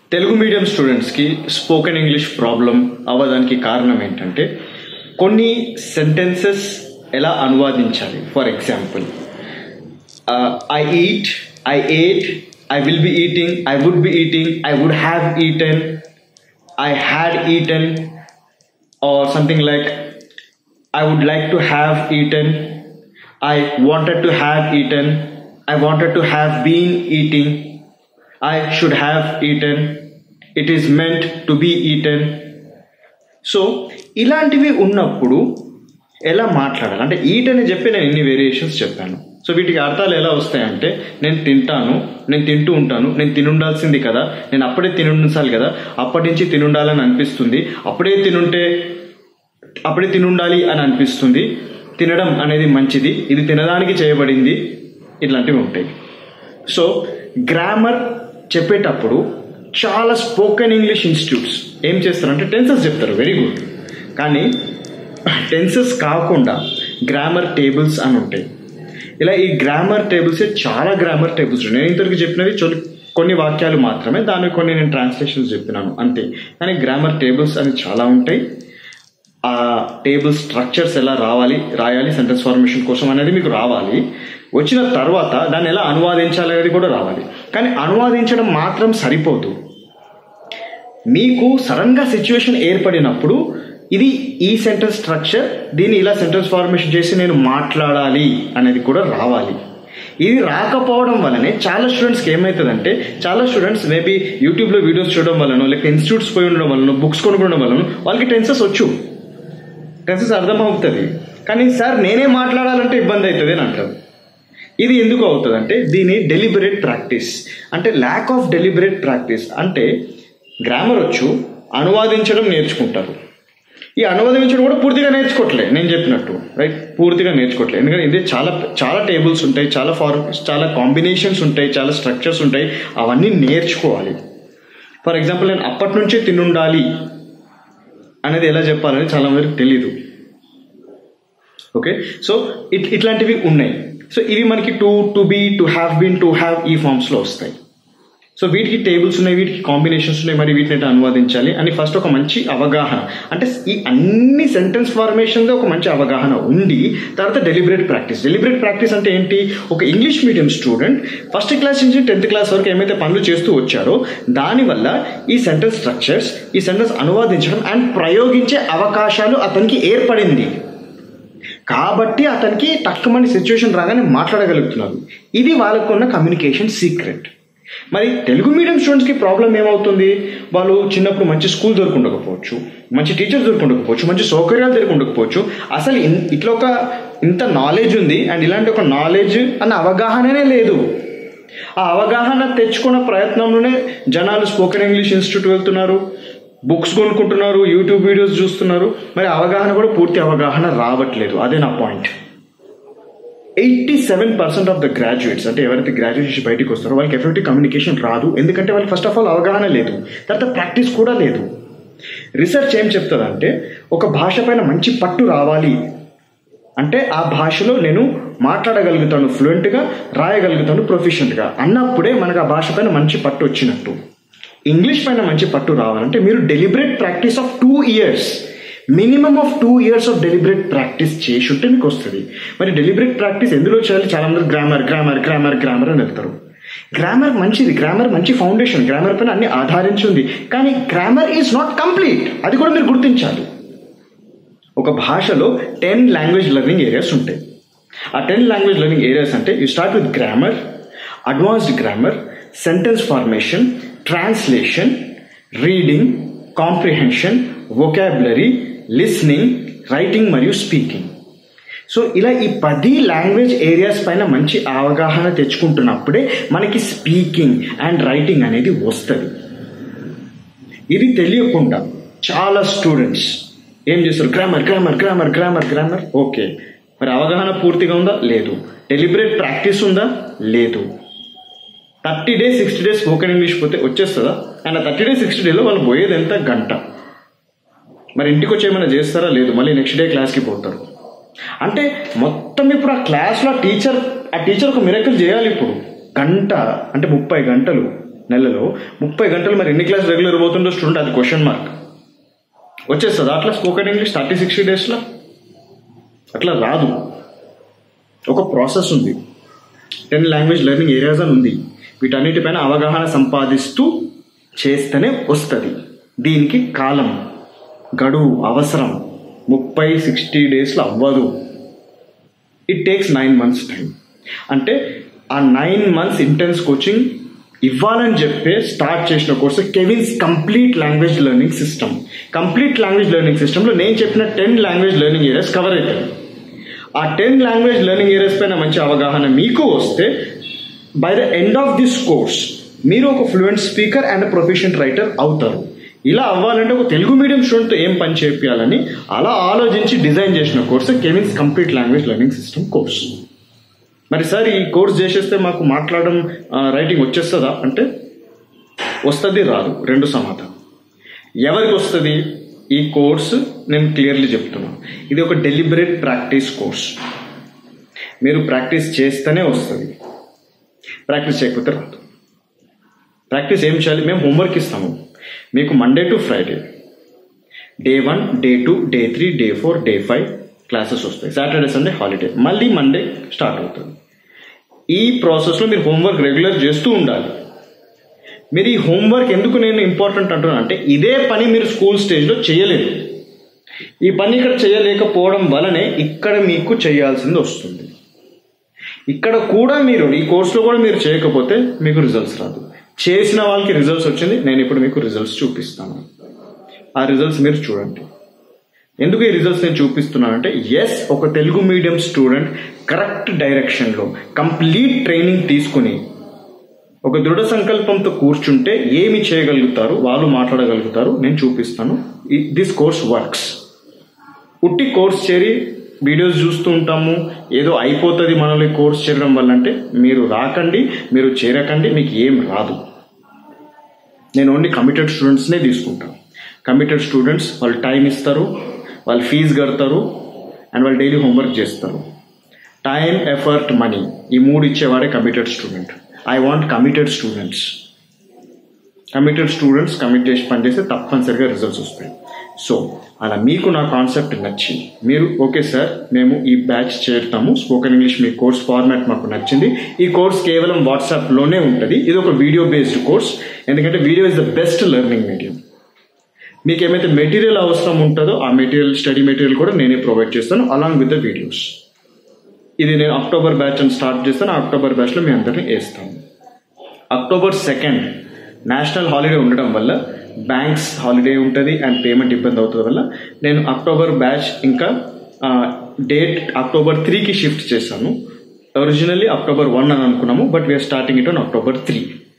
Telugu medium స్టూడెంట్స్కి spoken English problem అవ్వడానికి కారణం ఏంటంటే కొన్ని సెంటెన్సెస్ ఎలా అనువాదించాలి. For example, I eat, I ate, I will be eating, I would be eating, I would have eaten, I had eaten, or something like I would like to have eaten, I wanted to have eaten, I wanted to have been eating, I should have eaten, it is meant to be eaten. So ఇలాంటివి ఉన్నప్పుడు ఎలా మాట్లాడాలి అంటే eat అని చెప్పి నేను ఇన్ని variations చెప్పాను. సో వీటికి అర్థాలు ఎలా వస్తాయంటే నేను తింటాను, నేను తింటూ ఉంటాను, నేను తినుండాల్సింది కదా, నేను అప్పుడే తినుండాలి కదా, అప్పటి నుంచి తినుండాలని అనిపిస్తుంది, అప్పుడే తినుండాలి అని అనిపిస్తుంది, తినడం అనేది మంచిది, ఇది తినడానికి చేయబడింది, ఇట్లాంటివి ఉంటాయి. సో గ్రామర్ చెప్పేటప్పుడు చాలా స్పోకెన్ ఇంగ్లీష్ ఇన్స్టిట్యూట్స్ ఏం చేస్తారంటే టెన్సెస్ చెప్తారు, వెరీ గుడ్, కానీ టెన్సెస్ కాకుండా గ్రామర్ టేబుల్స్ అని ఉంటాయి. ఇలా ఈ గ్రామర్ టేబుల్సే చాలా గ్రామర్ టేబుల్స్ ఉన్నాయి. నేను ఇంతవరకు చెప్పినవి కొన్ని వాక్యాలు మాత్రమే, దానికి కొన్ని నేను ట్రాన్స్లేషన్స్ చెప్పినాను అంతే. కానీ గ్రామర్ టేబుల్స్ అని చాలా ఉంటాయి. ఆ టేబుల్ స్ట్రక్చర్స్ ఎలా రాయాలి సెంటెన్స్ ఫార్మేషన్ కోసం అనేది మీకు రావాలి. వచ్చిన తర్వాత దాన్ని ఎలా అనువాదించాలి అనేది కూడా రావాలి. కానీ అనువాదించడం మాత్రం సరిపోదు. మీకు సడన్గా సిచ్యువేషన్ ఏర్పడినప్పుడు ఇది ఈ సెంటెన్స్ స్ట్రక్చర్, దీన్ని ఇలా సెంటెన్స్ ఫార్మేషన్ చేసి నేను మాట్లాడాలి అనేది కూడా రావాలి. ఇది రాకపోవడం వల్లనే చాలా స్టూడెంట్స్కి ఏమవుతుందంటే, చాలా స్టూడెంట్స్ మేబీ యూట్యూబ్లో వీడియోస్ చూడడం వల్లనో, లేకపోతే ఇన్స్టిట్యూట్స్ పోయి ఉండడం వల్లనో, బుక్స్ కొనుక్కోవడం వల్లనో వాళ్ళకి టెన్సెస్ టెన్సెస్ అర్థమవుతుంది, కానీ సార్ నేనే మాట్లాడాలంటే ఇబ్బంది అవుతుంది అని అంటారు. ఇది ఎందుకు అవుతుంది అంటే దీని డెలిబరేట్ ప్రాక్టీస్ అంటే ల్యాక్ ఆఫ్ డెలిబరేట్ ప్రాక్టీస్. అంటే గ్రామర్ వచ్చు, అనువాదించడం నేర్చుకుంటారు. ఈ అనువాదించడం కూడా పూర్తిగా నేర్చుకోవట్లే, నేను చెప్పినట్టు రైట్, పూర్తిగా నేర్చుకోవట్లేదు. ఎందుకంటే ఇది చాలా టేబుల్స్ ఉంటాయి, చాలా ఫార్ములాస్, చాలా కాంబినేషన్స్ ఉంటాయి, చాలా స్ట్రక్చర్స్ ఉంటాయి, అవన్నీ నేర్చుకోవాలి. ఫర్ ఎగ్జాంపుల్, నేను అప్పటి నుంచే తినుండాలి అనేది ఎలా చెప్పాలని చాలా మందికి తెలీదు. ఓకే, సో ఇట్లాంటివి ఉన్నాయి. సో ఇవి మనకి to be, to have been, to have ఈ ఫామ్స్లో వస్తాయి. సో వీటికి టేబుల్స్ ఉన్నాయి, వీటికి కాంబినేషన్స్ ఉన్నాయి, మరి వీటిని అనువాదించాలి అని ఫస్ట్ ఒక మంచి అవగాహన, అంటే ఈ అన్ని సెంటెన్స్ ఫార్మేషన్లో ఒక మంచి అవగాహన ఉండి తర్వాత డెలిబరేట్ ప్రాక్టీస్ అంటే ఏంటి? ఒక English medium student first class నుంచి 10th క్లాస్ వరకు ఏమైతే పనులు చేస్తూ వచ్చారో దానివల్ల ఈ సెంటెన్స్ స్ట్రక్చర్స్, ఈ సెంటెన్స్ అనువాదించడం అండ్ ప్రయోగించే అవకాశాలు అతనికి ఏర్పడింది కాబట్టి అతనికి తక్కువమంది సిచ్యువేషన్ రాగానే మాట్లాడగలుగుతున్నారు. ఇది వాళ్ళకున్న కమ్యూనికేషన్ సీక్రెట్. మరి తెలుగు మీడియం స్టూడెంట్స్కి ప్రాబ్లం ఏమవుతుంది? వాళ్ళు చిన్నప్పుడు మంచి స్కూల్ దొరకుండకపోవచ్చు, మంచి టీచర్స్ దొరకుండకపోవచ్చు, మంచి సౌకర్యాలు దొరకుండకపోవచ్చు, అసలు ఇట్లా ఇంత నాలెడ్జ్ ఉంది అండ్ ఇలాంటి ఒక నాలెడ్జ్ అన్న అవగాహననే లేదు. ఆ అవగాహన తెచ్చుకున్న ప్రయత్నంలోనే జనాలు స్పోకెన్ ఇంగ్లీష్ ఇన్స్టిట్యూట్ వెళ్తున్నారు, బుక్స్ కొనుక్కుంటున్నారు, యూట్యూబ్ వీడియోస్ చూస్తున్నారు. మరి అవగాహన కూడా పూర్తి అవగాహన రావట్లేదు. అదే నా పాయింట్. 87% ఆఫ్ ద గ్రాడ్యుయేట్స్, అంటే ఎవరైతే గ్రాడ్యుయేషన్ బయటకు వస్తారో వాళ్ళకి ఎఫెక్టివ్ కమ్యూనికేషన్ రాదు. ఎందుకంటే వాళ్ళకి ఫస్ట్ ఆఫ్ ఆల్ అవగాహన లేదు, తర్వాత ప్రాక్టీస్ కూడా లేదు. రీసెర్చ్ ఏం చెప్తుందంటే ఒక భాష పైన మంచి పట్టు రావాలి అంటే ఆ భాషలో నేను మాట్లాడగలుగుతాను ఫ్లూయెంట్గా, రాయగలుగుతాను ప్రొఫిషియెంట్గా అన్నప్పుడే మనకు ఆ భాష పైన మంచి పట్టు వచ్చినట్టు. ఇంగ్లీష్ పైన మంచి పట్టు రావాలంటే మీరు deliberate practice of 2 years, minimum of 2 years of deliberate practice చేసి ఉంటే మీకు వస్తుంది. మరి డెలిబరేట్ ప్రాక్టీస్ ఎందులో చేయాలి? చాలా మంది గ్రామర్ అని వెళ్తారు. గ్రామర్ మంచిది, గ్రామర్ మంచి ఫౌండేషన్, గ్రామర్ పైన అన్ని ఆధారించి ఉంది. కానీ గ్రామర్ ఈజ్ నాట్ కంప్లీట్, అది కూడా మీరు గుర్తించాలి. ఒక భాషలో 10 లాంగ్వేజ్ లెర్నింగ్ ఏరియాస్ ఉంటాయి. ఆ 10 లాంగ్వేజ్ లెర్నింగ్ ఏరియాస్ అంటే you start with grammar, advanced grammar, sentence formation, translation, reading, comprehension, vocabulary, listening, writing మరియు స్పీకింగ్. సో ఇలా ఈ 10 లాంగ్వేజ్ ఏరియాస్ పైన మంచి అవగాహన తెచ్చుకుంటున్నప్పుడే మనకి స్పీకింగ్ అండ్ రైటింగ్ అనేది వస్తుంది. ఇది తెలియకుండా చాలా స్టూడెంట్స్ ఏం చేస్తారు? గ్రామర్. ఓకే, మరి అవగాహన పూర్తిగా ఉందా? లేదు. డెలిబరేట్ ప్రాక్టీస్ ఉందా? లేదు. 30 days 60 days స్పోకెన్ ఇంగ్లీష్ పోతే వచ్చేస్తుందా? అండ్ 30 days 60 days వాళ్ళు పోయేది ఎంత? గంట. మరి ఇంటికి వచ్చి ఏమైనా చేస్తారా? లేదు. మళ్ళీ నెక్స్ట్ డే క్లాస్కి పోతారు. అంటే మొత్తం ఇప్పుడు ఆ క్లాస్లో టీచర్ ఒక మిరకల్ చేయాలి. ఇప్పుడు గంట అంటే 30 గంటలు నెలలో 30 గంటలు మరి ఎన్ని క్లాస్ రెగ్యులర్ పోతుండో స్టూడెంట్, అది క్వశ్చన్ మార్క్. వచ్చేస్తుంది అట్లా స్పోకెన్ ఇంగ్లీష్ 30-60 డేస్లో? అట్లా రాదు. ఒక ప్రాసెస్ ఉంది, 10 లాంగ్వేజ్ లెర్నింగ్ ఏరియాస్ అని ఉంది. వీటన్నిటిపైన అవగాహన సంపాదిస్తూ చేస్తేనే వస్తుంది. దీనికి కాలం, గడువు అవసరం. 30-60 డేస్లో అవ్వదు. It takes 9 months time. అంటే ఆ 9 months ఇంటెన్స్ కోచింగ్ ఇవ్వాలని చెప్పే స్టార్ట్ చేసిన course Kevin's complete language learning system. Complete language learning సిస్టంలో నేను చెప్పిన 10 లాంగ్వేజ్ లెర్నింగ్ ఏరియాస్ కవర్ అవుతాయి. ఆ 10 లాంగ్వేజ్ లెర్నింగ్ ఏరియాస్ పైన మంచి అవగాహన మీకు వస్తే by the end of this course మీరు ఒక fluent speaker and proficient writer అవుతారు. ఇలా అవ్వాలంటే ఒక తెలుగు మీడియం స్టూడెంట్తో ఏం పని చేయాలని అలా ఆలోచించి డిజైన్ చేసిన course Kevin's complete language learning system course. మరి సార్ ఈ కోర్స్ చేసేస్తే మాకు మాట్లాడడం రైటింగ్ వచ్చేస్తుందా అంటే వస్తుంది, రాదు, రెండు సమాధానం. ఎవరికి వస్తుంది ఈ కోర్సు? నేను క్లియర్లీ చెప్తున్నాను, ఇది ఒక డెలిబరేట్ ప్రాక్టీస్ కోర్స్. మీరు ప్రాక్టీస్ చేస్తేనే వస్తుంది, ప్రాక్టీస్ చేయకపోతే రాదు. ప్రాక్టీస్ ఏం చేయాలి? మేము హోంవర్క్ ఇస్తాము మీకు. Monday to Friday Day 1, Day 2, Day 3, Day 4, Day 5 classes వస్తాయి. సాటర్డే సండే హాలిడే, మళ్ళీ మండే స్టార్ట్ అవుతుంది. ఈ ప్రాసెస్లో మీరు హోంవర్క్ రెగ్యులర్ చేస్తూ ఉండాలి. మీరు ఈ హోంవర్క్ ఎందుకు నేను ఇంపార్టెంట్ అంటున్నాను అంటే ఇదే పని మీరు స్కూల్ స్టేజ్లో చేయలేదు. ఈ పని ఇక్కడ చేయలేకపోవడం వలనే ఇక్కడ మీకు చేయాల్సింది వస్తుంది. ఇక్కడ కూడా మీరు ఈ కోర్సులో కూడా మీరు చేయకపోతే మీకు రిజల్ట్స్ రాదు. చేసిన వాళ్ళకి రిజల్ట్స్ వచ్చింది. నేను ఇప్పుడు మీకు రిజల్ట్స్ చూపిస్తాను. ఆ రిజల్ట్స్ మీరు చూడండి. ఎందుకు ఈ రిజల్ట్స్ నేను చూపిస్తున్నానంటే ఎస్, ఒక తెలుగు మీడియం స్టూడెంట్ కరెక్ట్ డైరెక్షన్లో కంప్లీట్ ట్రైనింగ్ తీసుకుని ఒక దృఢ సంకల్పంతో కూర్చుంటే ఏమి చేయగలుగుతారు, వాళ్ళు మాట్లాడగలుగుతారు. నేను చూపిస్తాను. This course works. ఉట్టి కోర్స్ చేరి వీడియోస్ చూస్తూ ఉంటాము, ఏదో అయిపోతుంది మనలో కోర్స్ చేయడం వల్ల అంటే మీరు రాకండి, మీరు చేరకండి, మీకు ఏం రాదు. నేను ఓన్లీ కమిటెడ్ స్టూడెంట్స్నే తీసుకుంటాను. కమిటెడ్ స్టూడెంట్స్ వాళ్ళు టైం ఇస్తారు, వాళ్ళు ఫీజు కడతారు అండ్ వాళ్ళు డైలీ హోంవర్క్ చేస్తారు. టైం, ఎఫర్ట్, మనీ ఈ 3 ఇచ్చేవాడే committed student. I want committed students. Committed students commit చేసి పనిచేస్తే తప్పనిసరిగా రిజల్ట్స్ వస్తాయి. సో అలా మీకు నా కాన్సెప్ట్ నచ్చి మీరు ఓకే సార్ మేము ఈ బ్యాచ్ చేరుతాము, స్పోకెన్ ఇంగ్లీష్ మీ కోర్స్ ఫార్మాట్ మాకు నచ్చింది. ఈ కోర్స్ కేవలం వాట్సాప్లోనే ఉంటుంది. ఇది ఒక వీడియో బేస్డ్ కోర్స్, ఎందుకంటే video is the best learning medium. మీకు ఏమైతే మెటీరియల్ అవసరం ఉంటుందో ఆ మెటీరియల్, స్టడీ మెటీరియల్ కూడా నేనే ప్రొవైడ్ చేస్తాను అలాంగ్ విత్ ద వీడియోస్. ఇది నేను అక్టోబర్ బ్యాచ్ అని స్టార్ట్ చేస్తాను. అక్టోబర్ బ్యాచ్లో మీ అందరినీ వేస్తాను. October 2 నేషనల్ హాలిడే ఉండడం వల్ల బ్యాంక్స్ హాలిడే ఉంటుంది అండ్ పేమెంట్ ఇబ్బంది అవుతుంది వల్ల నేను అక్టోబర్ బ్యాచ్ ఇంకా డేట్ October 3కి షిఫ్ట్ చేశాను. ఒరిజినల్లీ October 1 అని అనుకున్నాము, but we're starting it on October 3.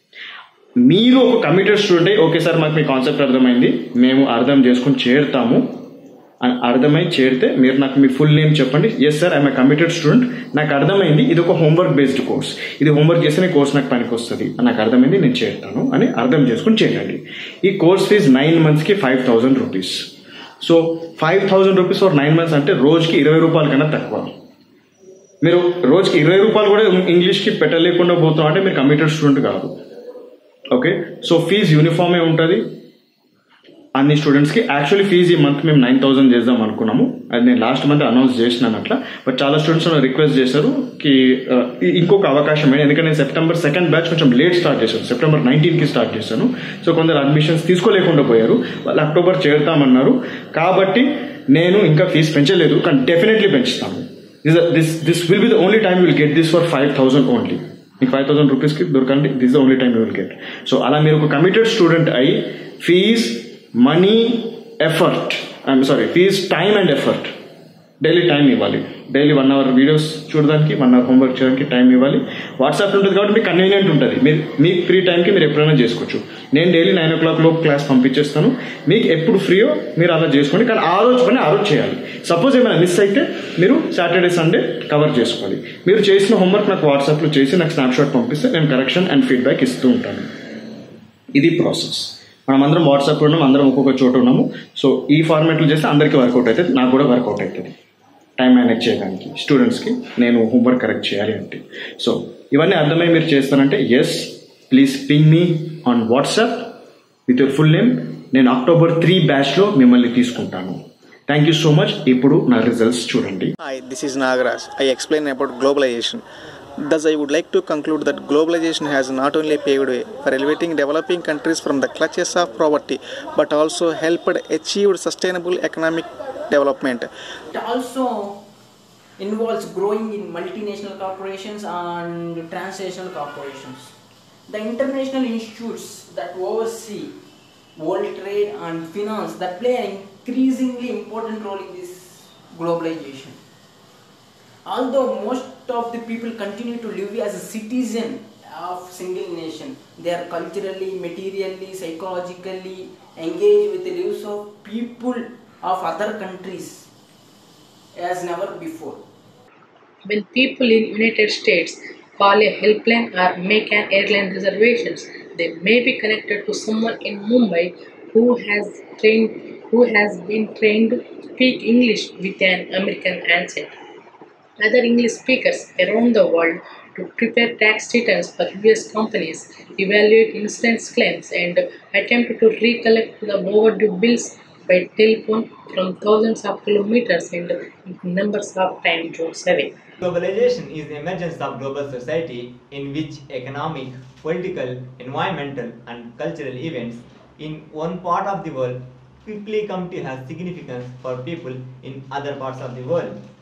మీరు ఒక కమిటెడ్ స్టూడెంట్ అయ్యి ఓకే సార్ మాకు మీ కాన్సెప్ట్ అర్థమైంది, మేము అర్థం చేసుకుని చేరుతాము అని అర్థమై చేరితే మీరు నాకు మీ ఫుల్ నేమ్ చెప్పండి. Yes sir I'm a committed student, నాకు అర్థమైంది ఇది ఒక హోంవర్క్ బేస్డ్ కోర్స్, ఇది హోంవర్క్ చేస్తే ఈ కోర్స్ నాకు పనికి వస్తుంది, నాకు అర్థమైంది నేను చేరుతాను అని అర్థం చేసుకుని చేయండి. ఈ కోర్స్ ఫీజ్ 9 monthsకి 5,000 rupees. So 5,000 rupees for 9 months అంటే రోజుకి 20 రూపాయల కన్నా తక్కువ. మీరు రోజుకి 20 రూపాయలు కూడా ఇంగ్లీష్కి పెట్టలేకుండా పోతాం అంటే మీరు కమిటెడ్ స్టూడెంట్ కాదు. ఓకే, సో ఫీజ్ యూనిఫామే ఉంటుంది అన్ని స్టూడెంట్స్కి. యాక్చువల్లీ ఫీజు ఈ మంత్ మేము 9,000 చేద్దాం అనుకున్నాము, అది నేను లాస్ట్ మంత్ అనౌన్స్ చేసినాను అట్లా. బట్ చాలా స్టూడెంట్స్ రిక్వెస్ట్ చేశారు కి ఇంకొక అవకాశం ఏంటి, ఎందుకంటే నేను September 2nd బ్యాచ్ కొంచెం లేట్ స్టార్ట్ చేశాను, September 19కి స్టార్ట్ చేశాను. సో కొందరు అడ్మిషన్స్ తీసుకోలేకుండా పోయారు, వాళ్ళు అక్టోబర్ చేరుతామన్నారు. కాబట్టి నేను ఇంకా ఫీజు పెంచలేదు, కానీ డెఫినెట్లీ పెంచుతాను. This will be the only time will get this for 5,000 only. మీకు 5,000 రూపీస్కి దొరకండి, this the only time you will get. So అలా మీరు ఒక కమిటెడ్ స్టూడెంట్ అయి fee, money, effort, fee, time and effort, daily time ఇవ్వాలి. Daily 1 hour videos చూడడానికి, 1 hour homework చేయడానికి టైం ఇవ్వాలి. వాట్సాప్ ఉంటుంది కాబట్టి మీకు కన్వీనియంట్ ఉంటుంది, మీరు మీ ఫ్రీ టైంకి మీరు ఎప్పుడైనా చేసుకోవచ్చు. నేను డైలీ 9 o'clock లోపు క్లాస్ పంపించేస్తాను, మీకు ఎప్పుడు ఫ్రీయో మీరు అలా చేసుకోండి. కానీ ఆ రోజు పని ఆ రోజు చేయాలి. సపోజ్ ఏమైనా మిస్ అయితే మీరు సాటర్డే సండే కవర్ చేసుకోవాలి. మీరు చేసిన హోంవర్క్ నాకు వాట్సాప్లో చేసి నాకు స్నాప్షాట్ పంపిస్తే నేను కరెక్షన్ అండ్ ఫీడ్బ్యాక్ ఇస్తూ ఉంటాను. ఇది ప్రాసెస్. మనం అందరం వాట్సాప్లో ఉన్నాం, అందరం ఒక్కొక్క చోట ఉన్నాము. సో ఈ ఫార్మాట్లో చేస్తే అందరికీ వర్కౌట్ అవుతుంది, నాకు కూడా వర్కౌట్ అవుతుంది. టైం మేనేజ్ చేయడానికి స్టూడెంట్స్కి నేను హోంవర్క్ కరెక్ట్ చేయాలి అంటే. సో ఇవన్నీ అర్థమై మీరు చేస్తానంటే yes please ping me on WhatsApp with your full name. నేను October 3 బ్యాచ్లో మిమ్మల్ని తీసుకుంటాను. Thank you so much. ఇప్పుడు నా రిజల్ట్స్ చూడండి. Hi, this is Nagaraj. I explain about globalization. Thus, I would like to conclude that globalization has not only paved way for elevating developing countries from the clutches of poverty, but also helped achieve sustainable economic development. It also involves growing in multinational corporations and transnational corporations. The international institutes that oversee world trade and finance that play an increasingly important role in this globalization. Although most of the people continue to live as a citizen of single nation, they are culturally, materially, psychologically engaged with the lives of people of other countries as never before. When people in United States call a helpline or make an airline reservations, they may be connected to someone in Mumbai who has been trained to speak English with an American accent. Other English speakers around the world to prepare tax returns for US companies, evaluate insurance claims, and attempt to recollect the overdue bills by telephone from thousands of kilometers and numbers of time zones away. Globalization is the emergence of global society in which economic, political, environmental and cultural events in one part of the world quickly come to have significance for people in other parts of the world.